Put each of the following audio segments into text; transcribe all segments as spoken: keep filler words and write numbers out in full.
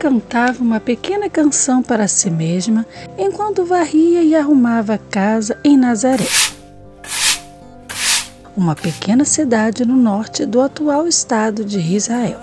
cantava uma pequena canção para si mesma enquanto varria e arrumava a casa em Nazaré, uma pequena cidade no norte do atual estado de Israel.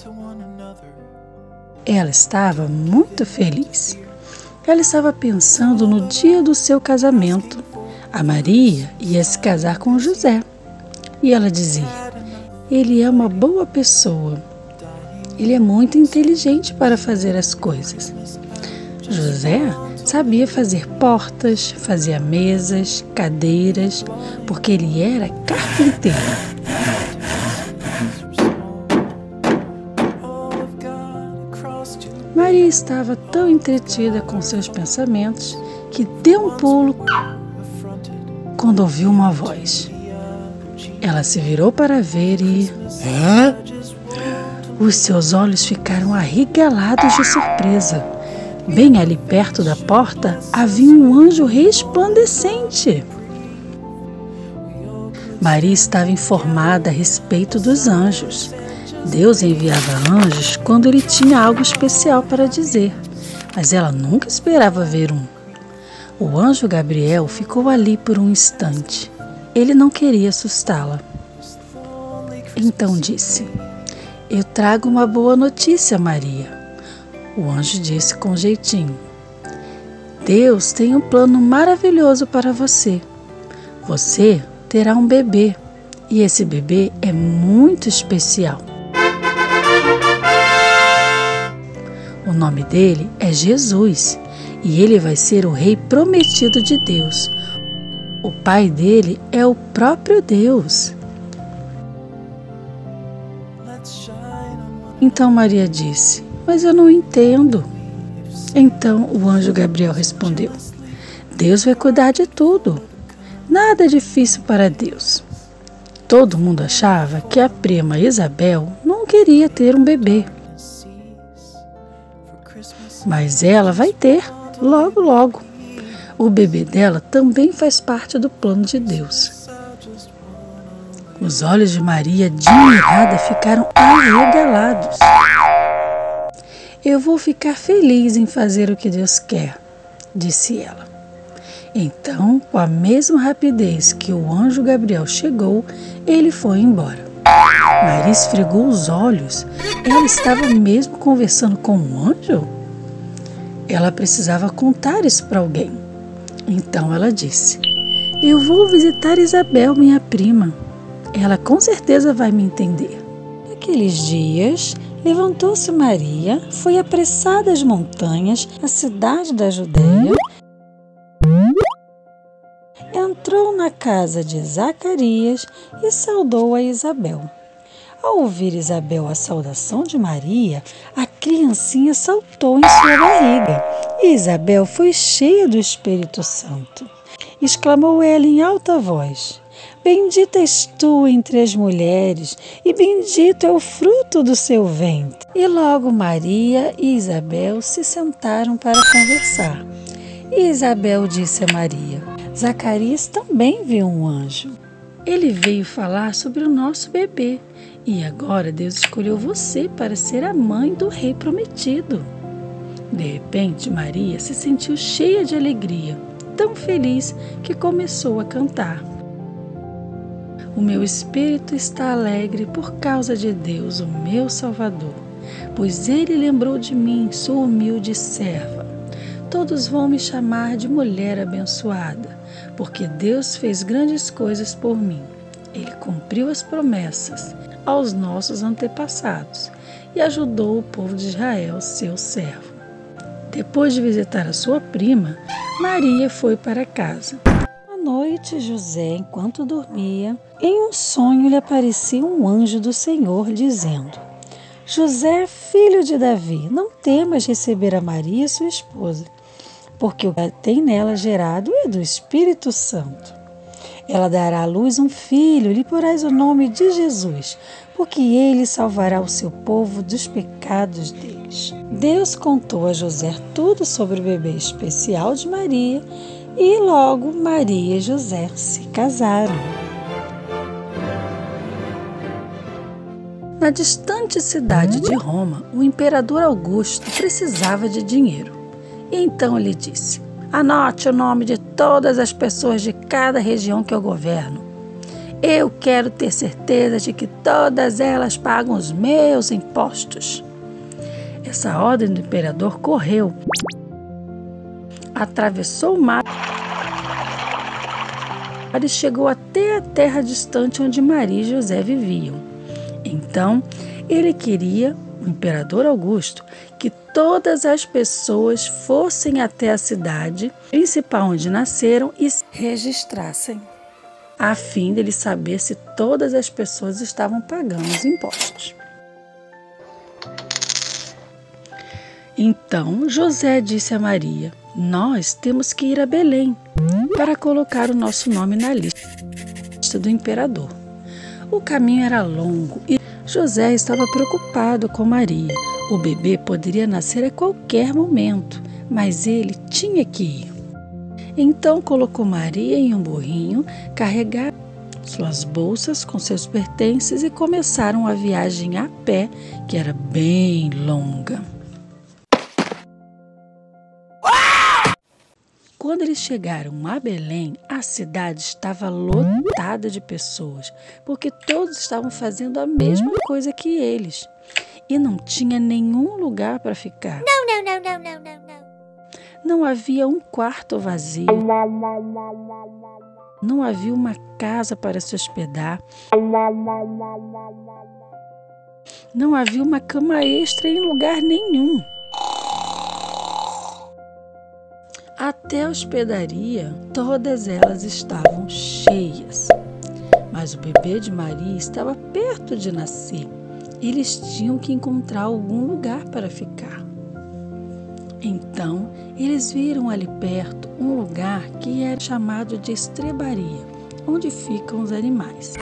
Ela estava muito feliz. Ela estava pensando no dia do seu casamento. A Maria ia se casar com José. E ela dizia: ele é uma boa pessoa. Ele é muito inteligente para fazer as coisas. José sabia fazer portas, fazia mesas, cadeiras, porque ele era carpinteiro. Maria estava tão entretida com seus pensamentos que deu um pulo quando ouviu uma voz. Ela se virou para ver e... Hã? Os seus olhos ficaram arregalados de surpresa. Bem ali perto da porta havia um anjo resplandecente. Maria estava informada a respeito dos anjos. Deus enviava anjos quando ele tinha algo especial para dizer, mas ela nunca esperava ver um. O anjo Gabriel ficou ali por um instante. Ele não queria assustá-la. Então disse: eu trago uma boa notícia, Maria. O anjo disse com jeitinho: Deus tem um plano maravilhoso para você. Você terá um bebê, e esse bebê é muito especial. O nome dele é Jesus, e ele vai ser o rei prometido de Deus. O pai dele é o próprio Deus. Então Maria disse: mas eu não entendo. Então o anjo Gabriel respondeu: Deus vai cuidar de tudo. Nada é difícil para Deus. Todo mundo achava que a prima Isabel não queria ter um bebê. Mas ela vai ter, logo logo. O bebê dela também faz parte do plano de Deus. Os olhos de Maria, admirada, ficaram arregalados. Eu vou ficar feliz em fazer o que Deus quer, disse ela. Então, com a mesma rapidez que o anjo Gabriel chegou, ele foi embora. Maria esfregou os olhos. Ela estava mesmo conversando com um anjo? Ela precisava contar isso para alguém. Então ela disse: eu vou visitar Isabel, minha prima. Ela com certeza vai me entender. Naqueles dias, levantou-se Maria, foi apressada às montanhas, à cidade da Judeia, entrou na casa de Zacarias e saudou a Isabel. Ao ouvir Isabel a saudação de Maria, a criancinha saltou em sua barriga e Isabel foi cheia do Espírito Santo. Exclamou ela em alta voz: bendita és tu entre as mulheres e bendito é o fruto do seu ventre. E logo Maria e Isabel se sentaram para conversar. E Isabel disse a Maria: Zacarias também viu um anjo. Ele veio falar sobre o nosso bebê. E agora Deus escolheu você para ser a mãe do rei prometido. De repente, Maria se sentiu cheia de alegria, tão feliz que começou a cantar. O meu espírito está alegre por causa de Deus, o meu Salvador, pois Ele lembrou de mim, sua humilde serva. Todos vão me chamar de mulher abençoada, porque Deus fez grandes coisas por mim. Ele cumpriu as promessas aos nossos antepassados e ajudou o povo de Israel, seu servo. Depois de visitar a sua prima, Maria foi para casa. À noite, José, enquanto dormia, em um sonho lhe aparecia um anjo do Senhor, dizendo: José, filho de Davi, não temas receber a Maria, sua esposa, porque o que tem nela gerado é do Espírito Santo. Ela dará à luz um filho, lhe porás o nome de Jesus, porque ele salvará o seu povo dos pecados deles. Deus contou a José tudo sobre o bebê especial de Maria e logo Maria e José se casaram. Na distante cidade de Roma, o imperador Augusto precisava de dinheiro. E então ele disse: anote o nome de todas as pessoas de cada região que eu governo. Eu quero ter certeza de que todas elas pagam os meus impostos. Essa ordem do imperador correu, atravessou o mar e chegou até a terra distante onde Maria e José viviam. Então, ele queria, o imperador Augusto, que todas as pessoas fossem até a cidade principal onde nasceram e se registrassem, a fim de ele saber se todas as pessoas estavam pagando os impostos. Então, José disse a Maria: nós temos que ir a Belém para colocar o nosso nome na lista do imperador. O caminho era longo e José estava preocupado com Maria. O bebê poderia nascer a qualquer momento, mas ele tinha que ir. Então colocou Maria em um burrinho, carregaram suas bolsas com seus pertences e começaram a viagem a pé, que era bem longa. Quando eles chegaram a Belém, a cidade estava lotada de pessoas, porque todos estavam fazendo a mesma coisa que eles. E não tinha nenhum lugar para ficar. Não, não, não, não, não, não, não. Não havia um quarto vazio. Não havia uma casa para se hospedar. Não havia uma cama extra em lugar nenhum. Até a hospedaria, todas elas estavam cheias. Mas o bebê de Maria estava perto de nascer. Eles tinham que encontrar algum lugar para ficar. Então, eles viram ali perto um lugar que era chamado de estrebaria, onde ficam os animais.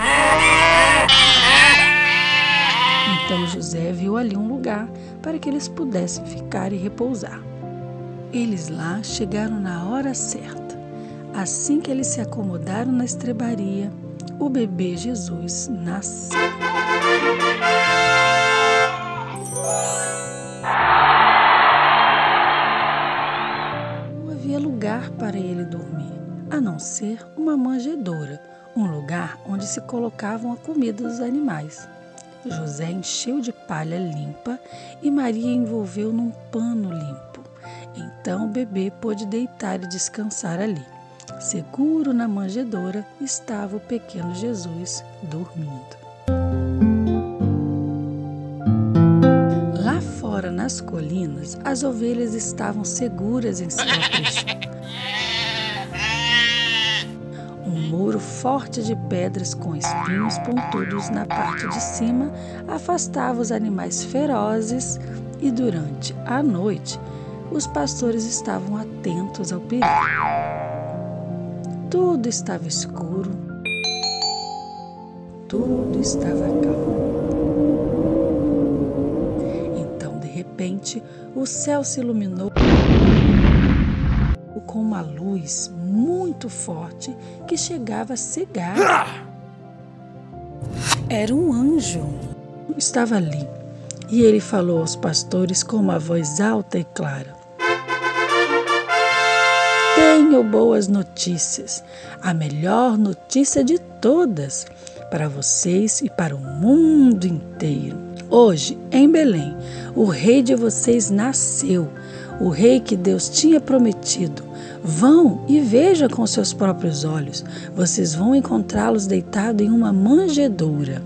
Então, José viu ali um lugar para que eles pudessem ficar e repousar. Eles lá chegaram na hora certa. Assim que eles se acomodaram na estrebaria, o bebê Jesus nasceu. Não havia lugar para ele dormir, a não ser uma manjedoura, um lugar onde se colocavam a comida dos animais. José encheu de palha limpa e Maria envolveu num pano limpo. Então o bebê pôde deitar e descansar ali. Seguro na manjedoura estava o pequeno Jesus dormindo. Lá fora nas colinas, as ovelhas estavam seguras em seu aprisco. Um muro forte de pedras com espinhos pontudos na parte de cima afastava os animais ferozes e durante a noite os pastores estavam atentos ao perigo. Tudo estava escuro, tudo estava calmo. Então, de repente, o céu se iluminou com uma luz muito forte que chegava a cegar. Era um anjo. Estava ali e ele falou aos pastores com uma voz alta e clara: tenho boas notícias, a melhor notícia de todas, para vocês e para o mundo inteiro. Hoje, em Belém, o rei de vocês nasceu, o rei que Deus tinha prometido. Vão e vejam com seus próprios olhos, vocês vão encontrá-los deitado em uma manjedoura.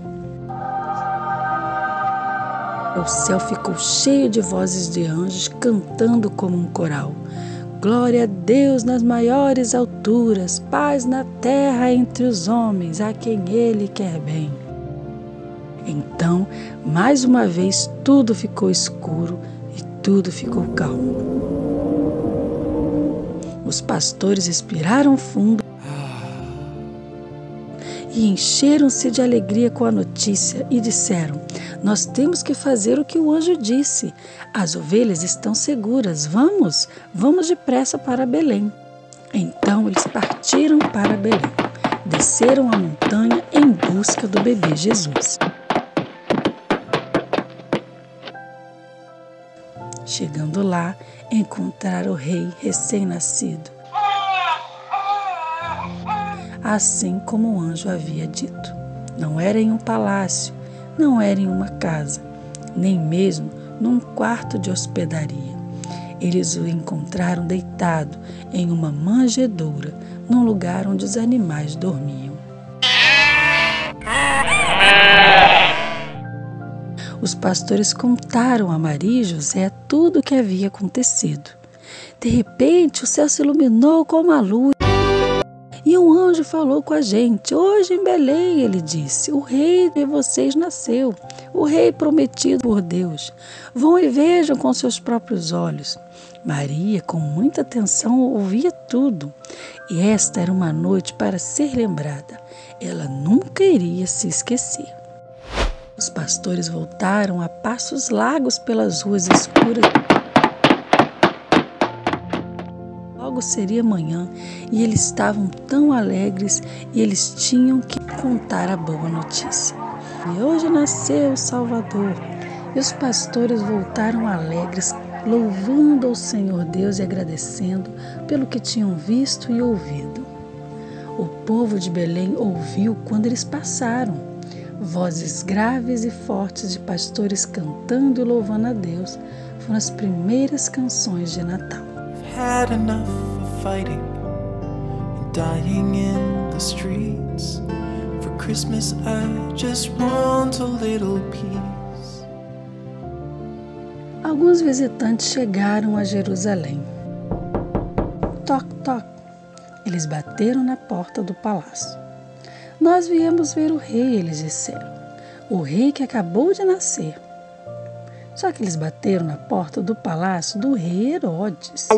O céu ficou cheio de vozes de anjos cantando como um coral. Glória a Deus nas maiores alturas, paz na terra entre os homens, a quem Ele quer bem. Então, mais uma vez, tudo ficou escuro e tudo ficou calmo. Os pastores respiraram fundo e encheram-se de alegria com a notícia e disseram: nós temos que fazer o que o anjo disse. As ovelhas estão seguras. Vamos, vamos depressa para Belém. Então eles partiram para Belém. Desceram a montanha em busca do bebê Jesus. Chegando lá, encontraram o rei recém-nascido, assim como o anjo havia dito. Não era em um palácio, não era em uma casa, nem mesmo num quarto de hospedaria. Eles o encontraram deitado em uma manjedoura, num lugar onde os animais dormiam. Os pastores contaram a Maria e José tudo o que havia acontecido. De repente, o céu se iluminou com uma luz. E um anjo falou com a gente. Hoje em Belém, ele disse, o rei de vocês nasceu, o rei prometido por Deus. Vão e vejam com seus próprios olhos. Maria, com muita atenção, ouvia tudo. E esta era uma noite para ser lembrada. Ela nunca iria se esquecer. Os pastores voltaram a passos largos pelas ruas escuras. Logo seria manhã e eles estavam tão alegres e eles tinham que contar a boa notícia. E hoje nasceu o Salvador. E os pastores voltaram alegres, louvando ao Senhor Deus e agradecendo pelo que tinham visto e ouvido. O povo de Belém ouviu quando eles passaram. Vozes graves e fortes de pastores cantando e louvando a Deus foram as primeiras canções de Natal. Had enough of fighting and dying in the streets. For Christmas I just want a little peace. Alguns visitantes chegaram a Jerusalém. Toc, toc. Eles bateram na porta do palácio. Nós viemos ver o rei, eles disseram. O rei que acabou de nascer. Só que eles bateram na porta do palácio do rei Herodes.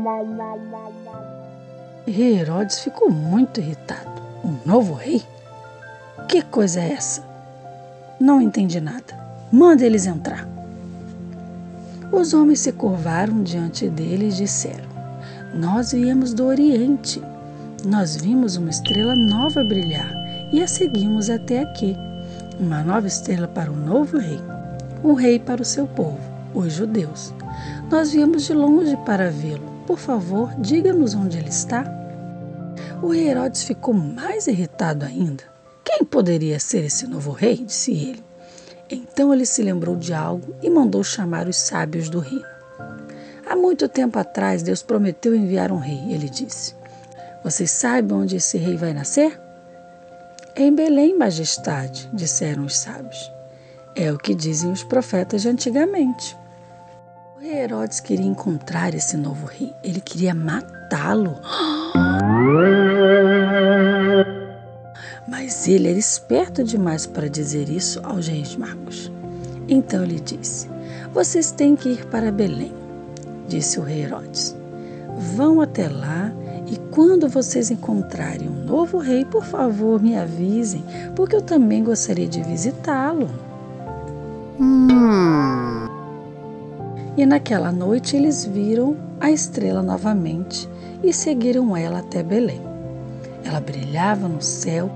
O rei Herodes ficou muito irritado. Um novo rei? Que coisa é essa? Não entendi nada. Manda eles entrar. Os homens se curvaram diante dele e disseram: Nós viemos do Oriente. Nós vimos uma estrela nova brilhar e a seguimos até aqui. Uma nova estrela para o novo rei. Um rei para o seu povo, os judeus. Nós viemos de longe para vê-lo. Por favor, diga-nos onde ele está. O rei Herodes ficou mais irritado ainda. Quem poderia ser esse novo rei? Disse ele. Então ele se lembrou de algo e mandou chamar os sábios do reino. Há muito tempo atrás, Deus prometeu enviar um rei, ele disse. Vocês sabem onde esse rei vai nascer? Em Belém, majestade, disseram os sábios. É o que dizem os profetas de antigamente. O rei Herodes queria encontrar esse novo rei. Ele queria matá-lo. Mas ele era esperto demais para dizer isso aos reis magos. Então ele disse: Vocês têm que ir para Belém, disse o rei Herodes. Vão até lá e quando vocês encontrarem um novo rei, por favor, me avisem, porque eu também gostaria de visitá-lo. Hum. E naquela noite eles viram a estrela novamente e seguiram ela até Belém. Ela brilhava no céu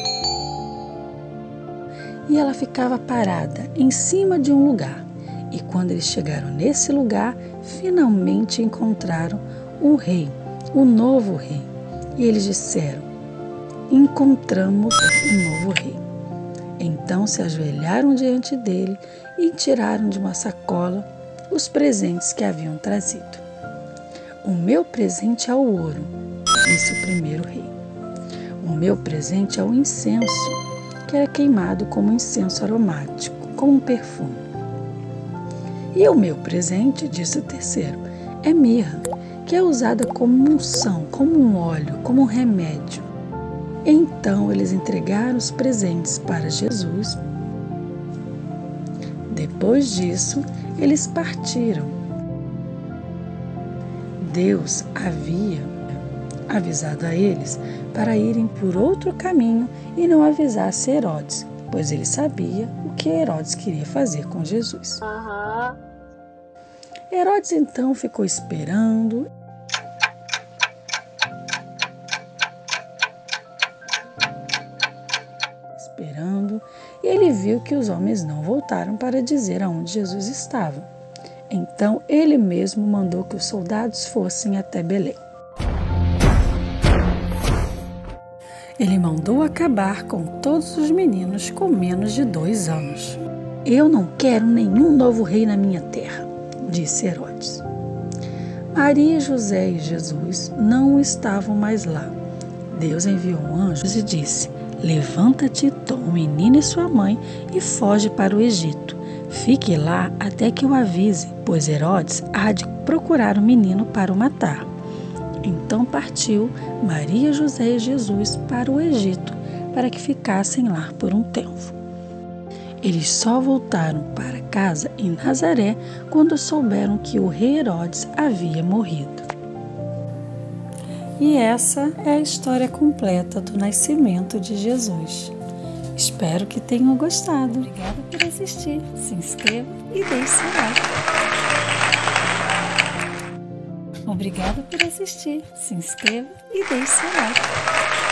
e ela ficava parada em cima de um lugar. E quando eles chegaram nesse lugar, finalmente encontraram o rei, o novo rei. E eles disseram: Encontramos um novo rei. Então se ajoelharam diante dele e tiraram de uma sacola os presentes que haviam trazido. O meu presente é o ouro, disse o primeiro rei. O meu presente é o incenso, que era queimado como incenso aromático, como um perfume. E o meu presente, disse o terceiro, é mirra, que é usada como unção, como um óleo, como um remédio. Então eles entregaram os presentes para Jesus. Depois disso, eles partiram. Deus havia avisado a eles para irem por outro caminho e não avisasse Herodes, pois ele sabia o que Herodes queria fazer com Jesus. Uhum. Herodes então ficou esperando. Esperando, e ele viu que os homens não voltaram para dizer aonde Jesus estava. Então ele mesmo mandou que os soldados fossem até Belém. Ele mandou acabar com todos os meninos com menos de dois anos. Eu não quero nenhum novo rei na minha terra, disse Herodes. Maria, José e Jesus não estavam mais lá. Deus enviou um anjo e disse: levanta-te, toma o menino e sua mãe e foge para o Egito. Fique lá até que o avise, pois Herodes há de procurar o menino para o matar. Então partiu Maria, José e Jesus para o Egito, para que ficassem lá por um tempo. Eles só voltaram para casa em Nazaré quando souberam que o rei Herodes havia morrido. E essa é a história completa do nascimento de Jesus. Espero que tenham gostado. Obrigada por assistir. Se inscreva e deixe seu like. Obrigada por assistir. Se inscreva e deixe seu like.